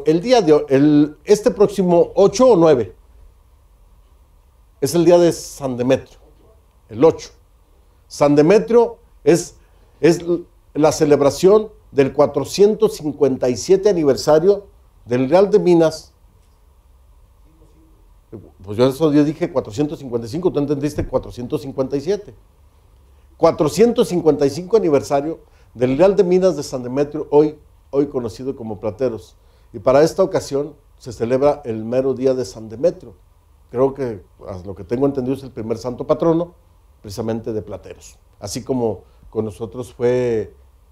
el día de hoy, este próximo 8 o 9, es el día de San Demetrio, el 8. San Demetrio es la celebración del 457 aniversario del Real de Minas. Pues yo dije 455, tú entendiste 457. 455 aniversario del Real de Minas de San Demetrio, hoy conocido como Plateros. Y para esta ocasión se celebra el mero día de San Demetrio. Creo que, a lo que tengo entendido, es el primer santo patrono, precisamente de Plateros. Así como con nosotros fue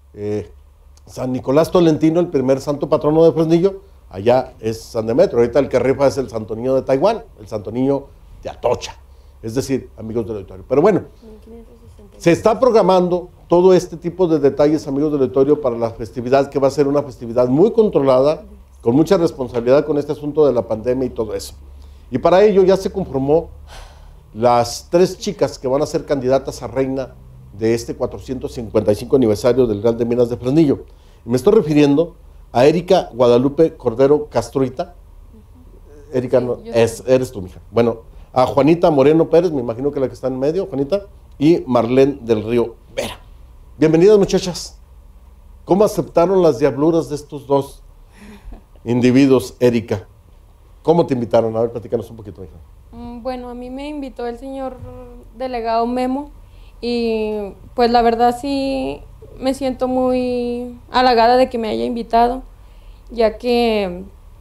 San Nicolás Tolentino, el primer santo patrono de Fresnillo, allá es San Demetrio. Ahorita el que rifa es el Santo Niño de Taiwán, el Santo Niño de Atocha. Es decir, amigos del auditorio. Pero bueno, se está programando todo este tipo de detalles, amigos del auditorio, para la festividad, que va a ser una festividad muy controlada, con mucha responsabilidad con este asunto de la pandemia y todo eso. Y para ello ya se conformó las 3 chicas que van a ser candidatas a reina de este 455 aniversario del Real de Minas de Fresnillo. Y me estoy refiriendo a Erika Guadalupe Cordero Castruita. Erika, sí, no, eres tú, mija. Bueno, a Juanita Moreno Pérez, me imagino que la que está en medio, Juanita, y Marlene del Río Vera. Bienvenidas, muchachas. ¿Cómo aceptaron las diabluras de estos dos individuos, Erika? ¿Cómo te invitaron? A ver, platícanos un poquito, hija. Bueno, a mí me invitó el señor delegado Memo y pues la verdad sí me siento muy halagada de que me haya invitado, ya que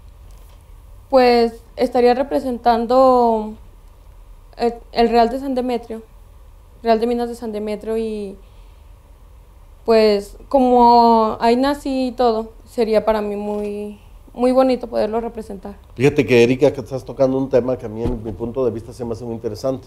pues estaría representando el Real de San Demetrio, Real de Minas de San Demetrio, y pues como ahí nací y todo, sería para mí muy bonito poderlo representar. Fíjate que, Erika, que estás tocando un tema que a mí, en mi punto de vista, se me hace muy interesante.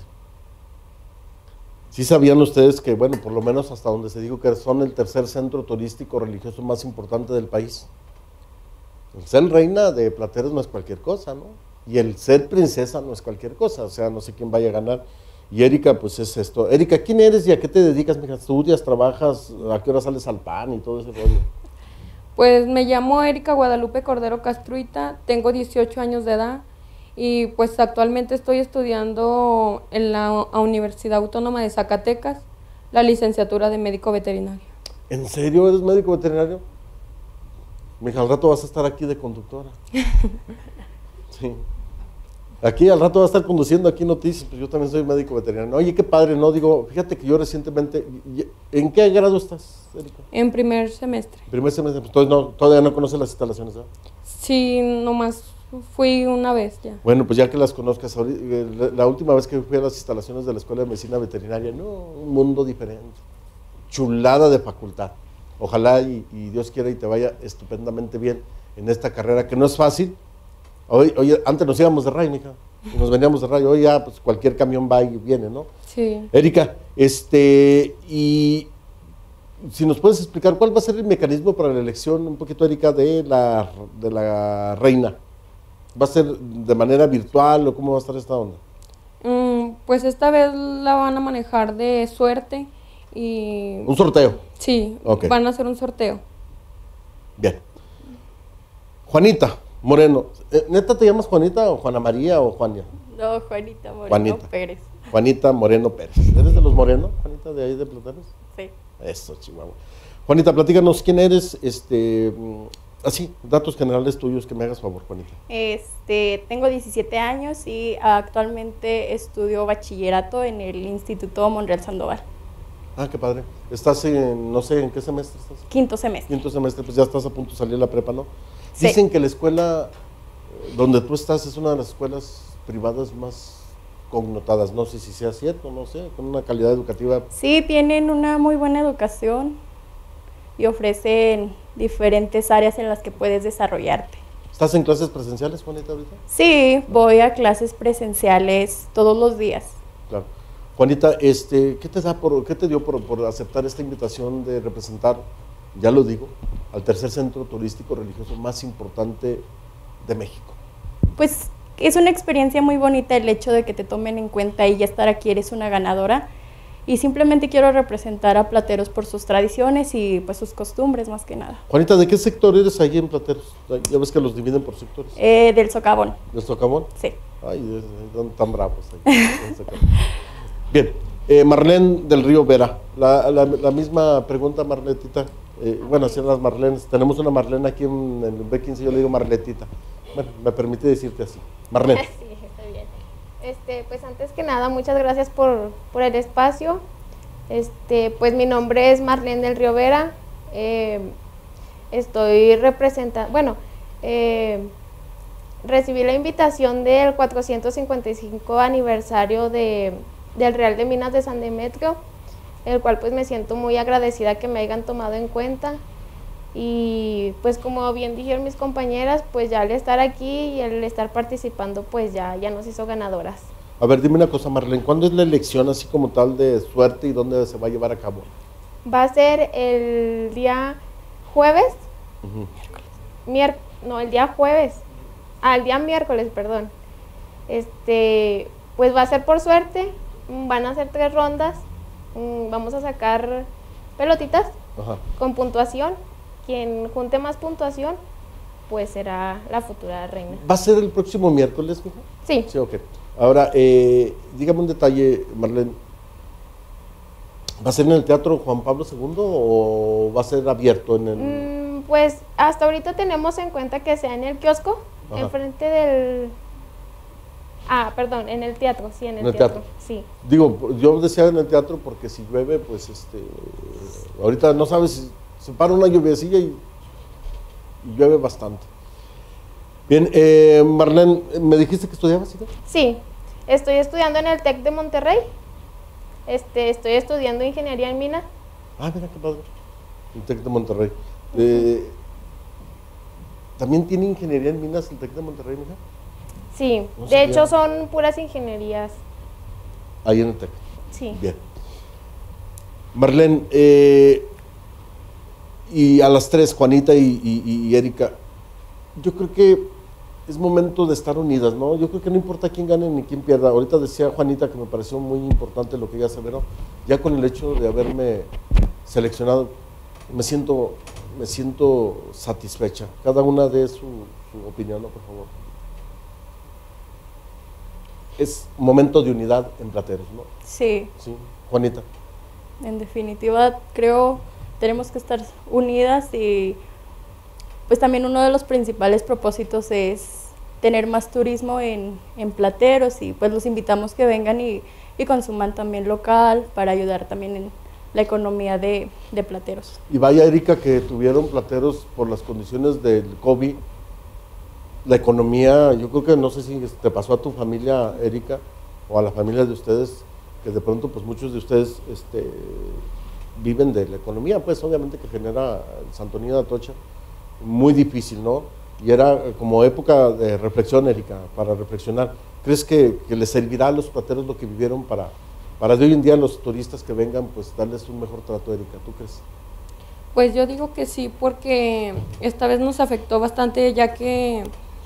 ¿Sí sabían ustedes que, bueno, por lo menos hasta donde se dijo que son el tercer centro turístico religioso más importante del país? El ser reina de Plateros no es cualquier cosa, ¿no? Y el ser princesa no es cualquier cosa, o sea, no sé quién vaya a ganar. Y Erika, pues es esto. Erika, ¿quién eres y a qué te dedicas? Mija, ¿estudias, trabajas, a qué hora sales al PAN y todo ese rollo? Pues me llamo Erika Guadalupe Cordero Castruita, tengo 18 años de edad y pues actualmente estoy estudiando en la Universidad Autónoma de Zacatecas la licenciatura de médico veterinario. ¿En serio eres médico veterinario? Mija, al rato vas a estar aquí de conductora. Sí. Aquí al rato vas a estar conduciendo aquí noticias, pues yo también soy médico veterinario. Oye, qué padre, ¿no? Digo, fíjate que yo recientemente, ¿en qué grado estás, Erika? En primer semestre. Primer semestre, pues todavía no conoces las instalaciones, ¿verdad? Sí, nomás fui una vez ya. Bueno, pues ya que las conozcas, la última vez que fui a las instalaciones de la Escuela de Medicina Veterinaria, no, un mundo diferente, chulada de facultad. Ojalá y Dios quiera y te vaya estupendamente bien en esta carrera, que no es fácil. Oye, antes nos íbamos de RAI, mija, y nos veníamos de RAI, hoy ya pues cualquier camión va y viene, ¿no? Sí. Erika, y si nos puedes explicar cuál va a ser el mecanismo para la elección, un poquito, Erika, de la reina. ¿Va a ser de manera virtual o cómo va a estar esta onda? Pues esta vez la van a manejar de suerte y... ¿Un sorteo? Sí, okay. Van a hacer un sorteo. Bien. Juanita Moreno, ¿neta te llamas Juanita o Juana María o Juania? No, Juanita Moreno Pérez. Juanita Moreno Pérez. ¿Eres de los Moreno, Juanita, de ahí de Plateros? Sí. Eso, Chihuahua. Juanita, platícanos quién eres, así, datos generales tuyos, que me hagas favor, Juanita. Tengo 17 años y actualmente estudio bachillerato en el Instituto Monreal Sandoval. Ah, qué padre. Estás en, no sé, ¿en qué semestre estás? Quinto semestre. Quinto semestre, pues ya estás a punto de salir de la prepa, ¿no? Sí. Dicen que la escuela donde tú estás es una de las escuelas privadas más connotadas, no sé si sea cierto, no sé, con una calidad educativa. Sí, tienen una muy buena educación y ofrecen diferentes áreas en las que puedes desarrollarte. ¿Estás en clases presenciales, Juanita, ahorita? Sí, voy a clases presenciales todos los días. Claro. Juanita, ¿qué te dio por aceptar esta invitación de representar, ya lo digo, al tercer centro turístico religioso más importante de México? Pues es una experiencia muy bonita el hecho de que te tomen en cuenta y ya estar aquí eres una ganadora. y simplemente quiero representar a Plateros por sus tradiciones y pues sus costumbres más que nada. Juanita, ¿de qué sector eres ahí en Plateros? Ya ves que los dividen por sectores. Del socavón. ¿Del socavón? Sí. Ay, son tan bravos ahí. en el socavón. Bien, Marlene del Río Vera, la misma pregunta, Marletita. Bueno, así las Marlenes. Tenemos una Marlene aquí en el B15, yo le digo Marletita. Bueno, me permite decirte así. Marlene. Sí, está bien. Pues antes que nada, muchas gracias por el espacio. Pues mi nombre es Marlene del Río Vera. Estoy representando, recibí la invitación del 455 aniversario del Real de Minas de San Demetrio, el cual pues me siento muy agradecida que me hayan tomado en cuenta. Y pues como bien dijeron mis compañeras, pues ya al estar aquí y al estar participando, pues ya nos hizo ganadoras. A ver, dime una cosa, Marlene, ¿cuándo es la elección así como tal de suerte y dónde se va a llevar a cabo? Va a ser el día jueves, el día jueves, el día miércoles, perdón. Pues va a ser por suerte, van a ser 3 rondas, vamos a sacar pelotitas con puntuación. Quien junte más puntuación, pues será la futura reina. ¿Va a ser el próximo miércoles, mija? Sí. Sí, ok. Ahora, dígame un detalle, Marlene. ¿Va a ser en el Teatro Juan Pablo II o va a ser abierto en el...? Pues hasta ahorita tenemos en cuenta que sea en el kiosco, enfrente del... en el teatro, sí, en el teatro. Sí. Digo, yo decía en el teatro porque si llueve, pues ahorita no sabes si se para una lluviecilla y llueve bastante. Bien, Marlene, ¿me dijiste que estudiabas, ¿sí? Sí, estoy estudiando en el TEC de Monterrey. Estoy estudiando ingeniería en mina. Ah, mira qué padre. El TEC de Monterrey. ¿También tiene ingeniería en minas el TEC de Monterrey, mija? Sí, No de sabía. hecho son puras ingenierías. Ahí en el TEC. Sí. Bien. Marlene, y a las 3, Juanita y Erika, yo creo que es momento de estar unidas, ¿no? Yo creo que no importa quién gane ni quién pierda. Ahorita decía Juanita que me pareció muy importante lo que ella aseveró. Ya con el hecho de haberme seleccionado, me siento satisfecha. Cada una dé su opinión, ¿no? Por favor. Es momento de unidad en Plateros, ¿no? Sí. Sí, Juanita. En definitiva, creo tenemos que estar unidas y pues también uno de los principales propósitos es tener más turismo en Plateros y pues los invitamos que vengan y consuman también local para ayudar también en la economía de Plateros. Y vaya, Erika, que tuvieron Plateros por las condiciones del COVID, la economía, yo creo que no sé si te pasó a tu familia, Erika, o a la familia de ustedes, que de pronto pues muchos de ustedes viven de la economía, pues obviamente que genera el Santo Niño de Atocha, muy difícil, ¿no? Y era como época de reflexión, Erika, para reflexionar. ¿Crees que les servirá a los plateros lo que vivieron para de hoy en día los turistas que vengan, pues darles un mejor trato, Erika? ¿Tú crees? Pues yo digo que sí, porque esta vez nos afectó bastante, ya que,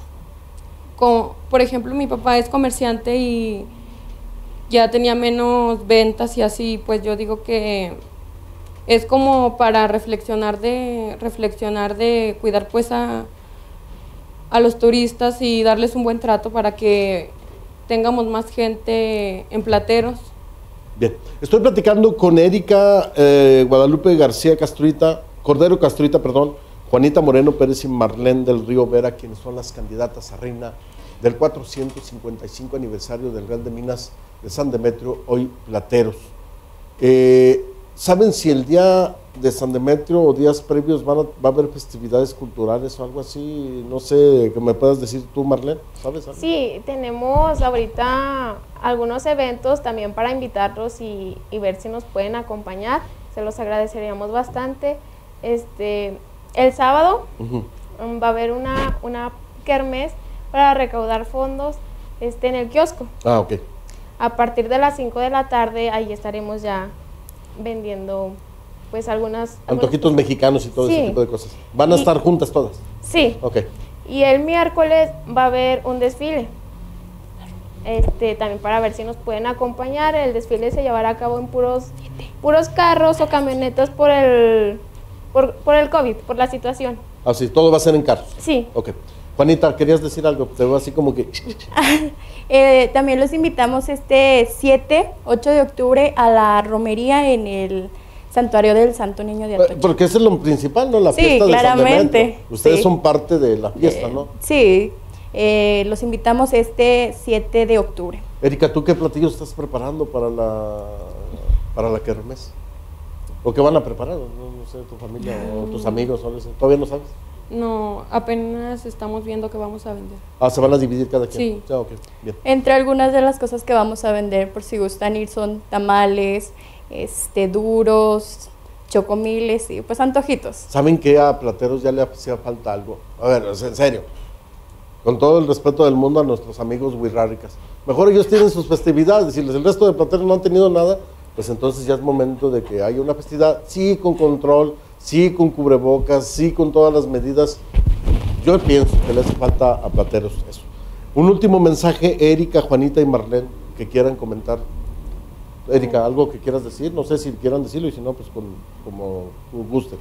por ejemplo, mi papá es comerciante y ya tenía menos ventas y así, pues yo digo que es como para reflexionar de cuidar pues a los turistas y darles un buen trato para que tengamos más gente en Plateros. Bien, estoy platicando con Erika Guadalupe García Cordero Castruita, Juanita Moreno Pérez y Marlene del Río Vera, quienes son las candidatas a reina del 455 aniversario del Real de Minas de San Demetrio, hoy Plateros. ¿Saben si el día de San Demetrio o días previos va a haber festividades culturales o algo así? No sé, que me puedas decir tú, Marlene, ¿sabes algo? Sí, tenemos ahorita algunos eventos también para invitarlos y ver si nos pueden acompañar, se los agradeceríamos bastante. El sábado va a haber una kermés para recaudar fondos en el kiosco. Ah, ok. A partir de las 5 de la tarde ahí estaremos ya vendiendo pues algunas antojitos mexicanos y todo ese tipo de cosas. ¿Van a estar juntas todas? Sí. Ok. Y el miércoles va a haber un desfile. también para ver si nos pueden acompañar. El desfile se llevará a cabo en puros carros o camionetas por el COVID, por la situación. Así, todo va a ser en carros. Sí. Ok. Juanita, ¿querías decir algo? Te veo así como que... También los invitamos 7, 8 de octubre a la romería en el Santuario del Santo Niño de Atocha. Porque eso es lo principal, ¿no? La Sí, fiesta de San claramente, Demetrio. Ustedes sí. son parte de la fiesta, ¿no? Sí, los invitamos 7 de octubre. Erika, ¿tú qué platillos estás preparando para la kermés? ¿O qué van a preparar? No sé, tu familia o tus amigos, ¿todavía no sabes? No, apenas estamos viendo qué vamos a vender. Ah, ¿se van a dividir cada quien? Sí. Ah, ok, bien. Entre algunas de las cosas que vamos a vender, por si gustan ir, son tamales, duros, chocomiles y pues antojitos. ¿Saben que a Plateros ya le hacía falta algo? A ver, en serio, con todo el respeto del mundo a nuestros amigos huirráricas. Mejor ellos tienen sus festividades, si el resto de Plateros no han tenido nada, pues entonces ya es momento de que haya una festividad, sí con control, sí con cubrebocas, sí con todas las medidas. Yo pienso que le hace falta a Plateros eso. Un último mensaje, Erika, Juanita y Marlene, que quieran comentar. Erika, ¿algo que quieras decir? No sé si quieran decirlo y si no, pues como guste.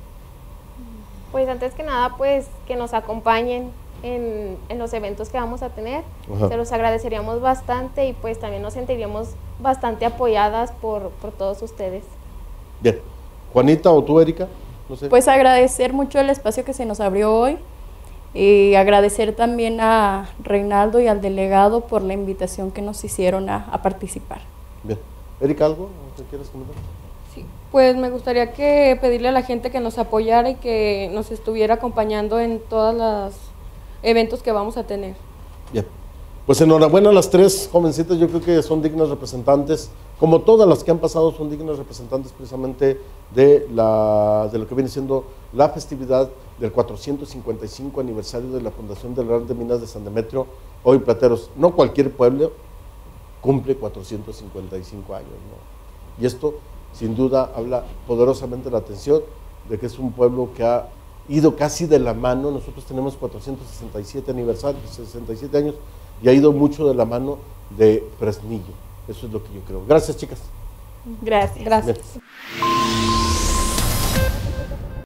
Pues antes que nada, pues que nos acompañen en los eventos que vamos a tener. Ajá. Se los agradeceríamos bastante y pues también nos sentiríamos bastante apoyadas por todos ustedes. Bien. Juanita o tú, Erika, no sé. Pues agradecer mucho el espacio que se nos abrió hoy y agradecer también a Reinaldo y al delegado por la invitación que nos hicieron a participar. Bien. Erika, ¿algo que quieras comentar? Sí, pues me gustaría pedirle a la gente que nos apoyara y que nos estuviera acompañando en todos los eventos que vamos a tener. Bien. Pues enhorabuena a las tres jovencitas, yo creo que son dignas representantes, como todas las que han pasado, son dignas representantes precisamente de lo que viene siendo la festividad del 455 aniversario de la fundación del Real de Minas de San Demetrio. Hoy, Plateros, no cualquier pueblo cumple 455 años, ¿no? Y esto, sin duda, habla poderosamente la atención de que es un pueblo que ha ido casi de la mano. Nosotros tenemos 467 aniversarios, 67 años, y ha ido mucho de la mano de Fresnillo. Eso es lo que yo creo. Gracias, chicas. Gracias. Gracias. Bien.